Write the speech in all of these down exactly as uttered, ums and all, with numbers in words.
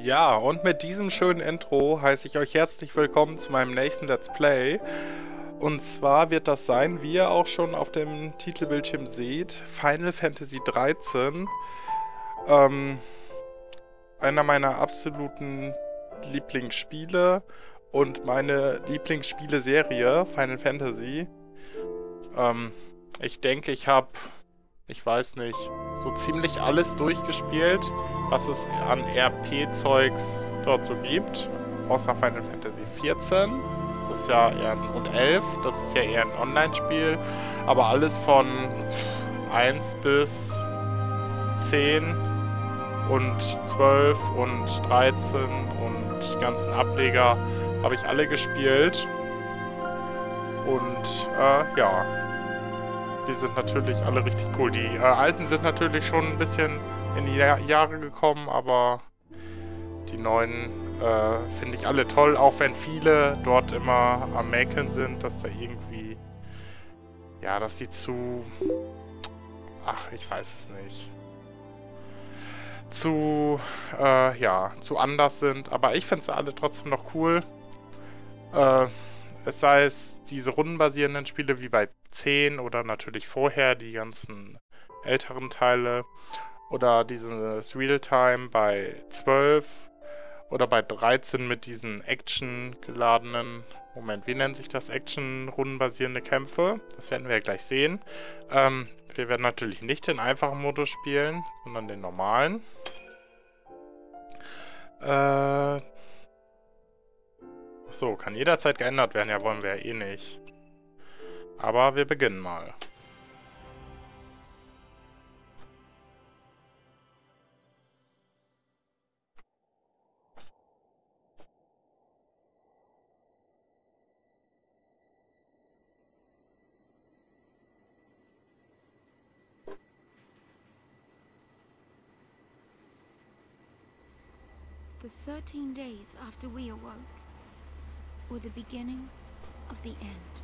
Ja, und mit diesem schönen Intro heiße ich euch herzlich willkommen zu meinem nächsten Let's Play. Und zwar wird das sein, wie ihr auch schon auf dem Titelbildschirm seht, Final Fantasy dreizehn. Ähm, einer meiner absoluten Lieblingsspiele und meine Lieblingsspiele-Serie, Final Fantasy. Ähm, ich denke, ich habe, ich weiß nicht, so ziemlich alles durchgespielt, was es an R P-Zeugs dort so gibt. Außer Final Fantasy vierzehn. Das ist ja eher ein, und elf, das ist ja eher ein Online-Spiel. Aber alles von eins bis zehn und zwölf und dreizehn und die ganzen Ableger habe ich alle gespielt. Und äh, ja, die sind natürlich alle richtig cool. Die äh, alten sind natürlich schon ein bisschen in die Jahr Jahre gekommen, aber die neuen äh, finde ich alle toll, auch wenn viele dort immer am Mäkeln sind, dass da irgendwie, ja, dass die zu, ach, ich weiß es nicht, zu, äh, ja, zu anders sind. Aber ich finde sie alle trotzdem noch cool. Äh, es sei es diese rundenbasierenden Spiele wie bei zehn oder natürlich vorher die ganzen älteren Teile oder dieses Realtime bei zwölf oder bei dreizehn mit diesen Action-geladenen, Moment, wie nennt sich das? Action-rundenbasierende Kämpfe. Das werden wir ja gleich sehen. Ähm, wir werden natürlich nicht den einfachen Modus spielen, sondern den normalen. Äh... So, kann jederzeit geändert werden. Ja, wollen wir ja eh nicht. Aber wir beginnen mal. The thirteen days after we awoke were the beginning of the end.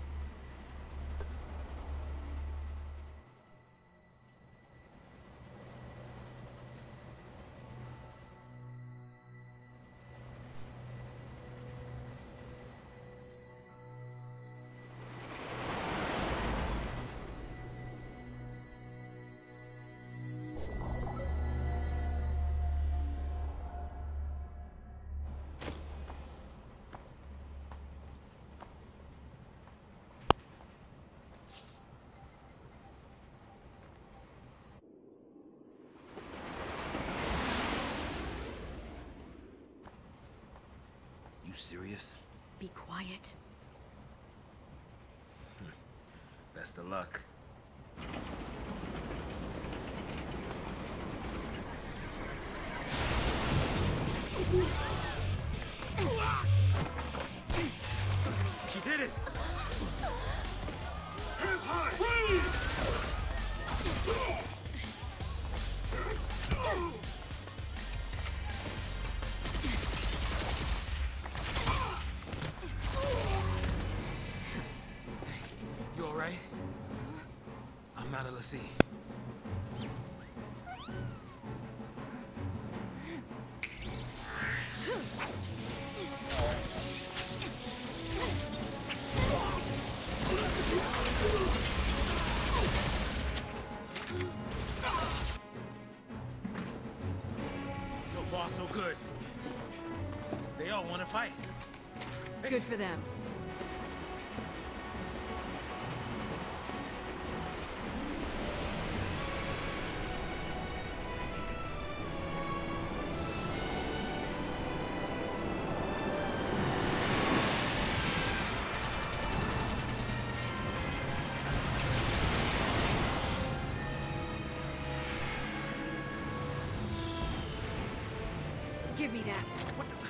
You serious? Be quiet. Best of luck. She did it! Hands high! Freeze! You all right? I'm out of the sea. So far, so good. They all want to fight. Good for them. Give me that. What the?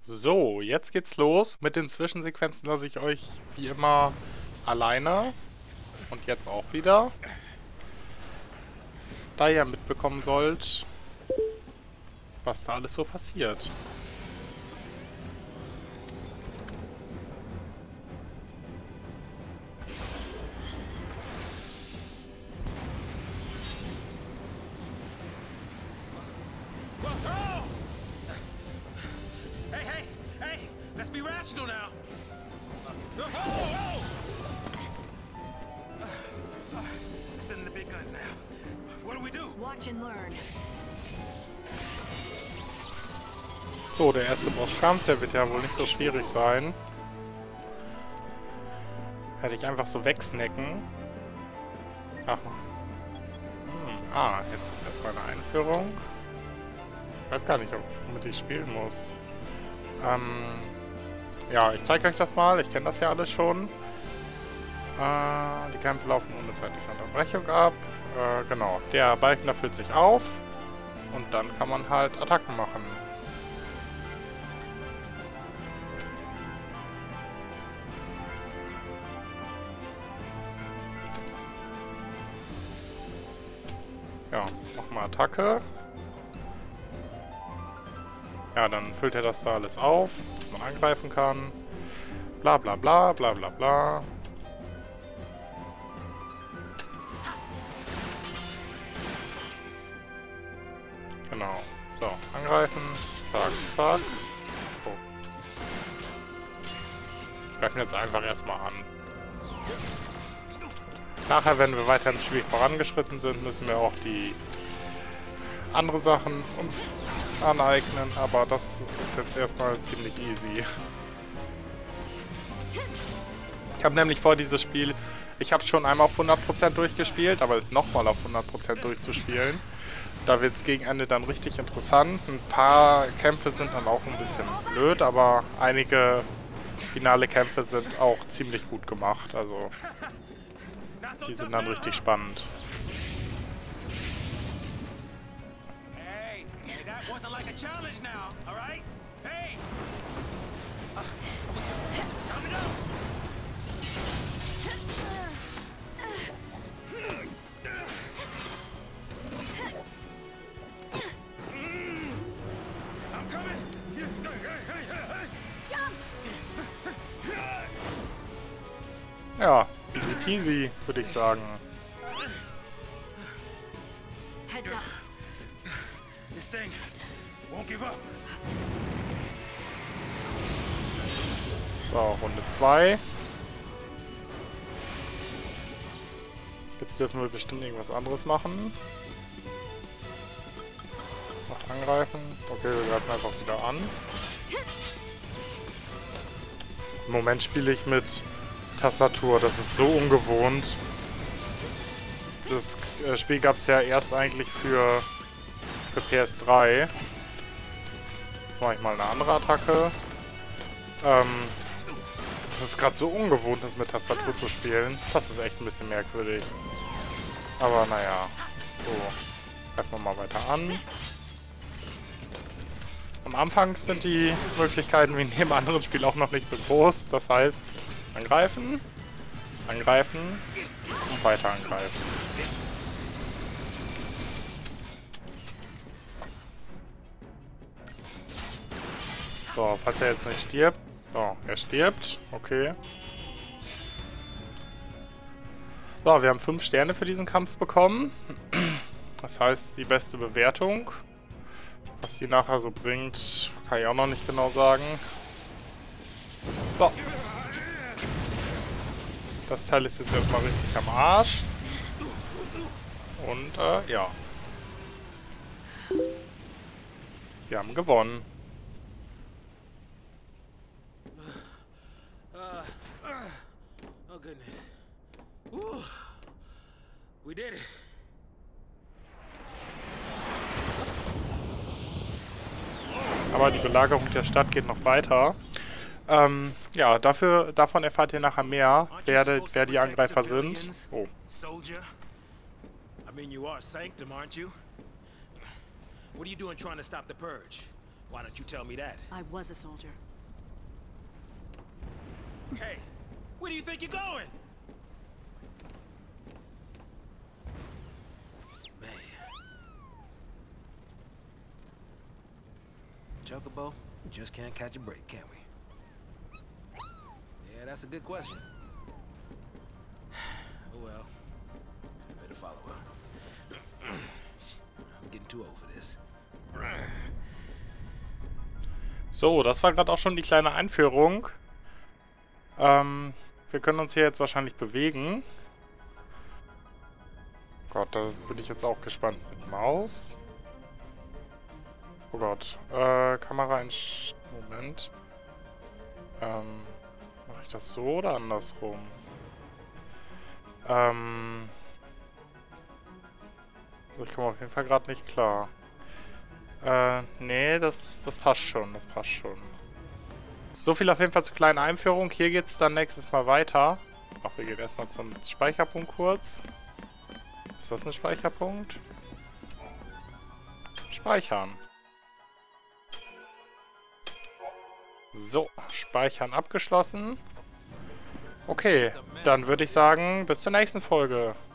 So, jetzt geht's los. Mit den Zwischensequenzen lasse ich euch wie immer alleine. Und jetzt auch wieder. Da ihr mitbekommen sollt, was da alles so passiert. Hey, hey, hey! Let's be rational now. Uh, oh, oh, oh. Uh, Listen to the big guns now. What do we do? Watch and learn. So, der erste Bosskampf, der wird ja wohl nicht so schwierig sein. Hätte ich einfach so wegsnacken. Ach. Hm. Ah, jetzt gibt es erstmal eine Einführung. Ich weiß gar nicht, ob womit ich spielen muss. Ähm, ja, ich zeige euch das mal. Ich kenne das ja alles schon. Äh, die Kämpfe laufen ohne zeitliche Unterbrechung ab. Äh, genau. Der Balken da füllt sich auf. Und dann kann man halt Attacken machen. Ja, mach mal Attacke. Ja, dann füllt er das da alles auf, dass man angreifen kann. Bla bla bla, bla bla bla. Genau. So, angreifen. Zack, zack. So. Greifen jetzt einfach erstmal an. Nachher, wenn wir weiter im Spiel vorangeschritten sind, müssen wir auch die andere Sachen uns aneignen, aber das ist jetzt erstmal ziemlich easy. Ich habe nämlich vor dieses Spiel, ich habe schon einmal auf hundert Prozent durchgespielt, aber es nochmal auf hundert Prozent durchzuspielen. Da wird es gegen Ende dann richtig interessant. Ein paar Kämpfe sind dann auch ein bisschen blöd, aber einige finale Kämpfe sind auch ziemlich gut gemacht, also die sind dann richtig spannend. Hey, hey, that wasn't like a challenge now, all right? Hey! Uh, calm it down. I'm coming. Ja, easy peasy, würde ich sagen. Heads up. This thing won't give up. So, Runde zwei. Jetzt dürfen wir bestimmt irgendwas anderes machen. Noch angreifen. Okay, wir greifen einfach wieder an. Im Moment spiele ich mit Tastatur, das ist so ungewohnt. Dieses äh, Spiel gab es ja erst eigentlich für, für P S drei. Jetzt mache ich mal eine andere Attacke. Ähm, das ist gerade so ungewohnt, das mit Tastatur zu spielen. Das ist echt ein bisschen merkwürdig. Aber naja. So. Greifen wir mal weiter an. Am Anfang sind die Möglichkeiten wie in jedem anderen Spiel auch noch nicht so groß. Das heißt, angreifen, angreifen und weiter angreifen. So, falls er jetzt nicht stirbt. So, er stirbt. Okay. So, wir haben fünf Sterne für diesen Kampf bekommen. Das heißt, die beste Bewertung. Was die nachher so bringt, kann ich auch noch nicht genau sagen. So. Das Teil ist jetzt erstmal richtig am Arsch. Und, äh, ja. Wir haben gewonnen. Uh, uh, oh goodness. Whew. We did it. Aber die Belagerung der Stadt geht noch weiter. Ähm, ja, dafür, davon erfahrt ihr nachher mehr, wer, de, wer die Angreifer sind. Oh. Soldier. I mean, you are Sanctum, aren't you? What are you doing trying to stop the purge? Why don't you tell me that? I was a soldier. Hey, where do you think you're going? Man. Chocobo, we just can't catch a break, can we? Yeah, that's a good question. Oh well. I better follow her. I'm getting too old for this. So, das war gerade auch schon die kleine Einführung. Ähm, wir können uns hier jetzt wahrscheinlich bewegen. Gott, da bin ich jetzt auch gespannt. Mit Maus. Oh Gott. Äh, Kamera in... Moment. Ähm, mache ich das so oder andersrum? Ähm... Ich komme auf jeden Fall gerade nicht klar. Äh, nee, das, das passt schon, das passt schon. So viel auf jeden Fall zur kleinen Einführung. Hier geht es dann nächstes Mal weiter. Ach, wir gehen erstmal zum Speicherpunkt kurz. Ist das ein Speicherpunkt? Speichern. So, Speichern abgeschlossen. Okay, dann würde ich sagen, bis zur nächsten Folge.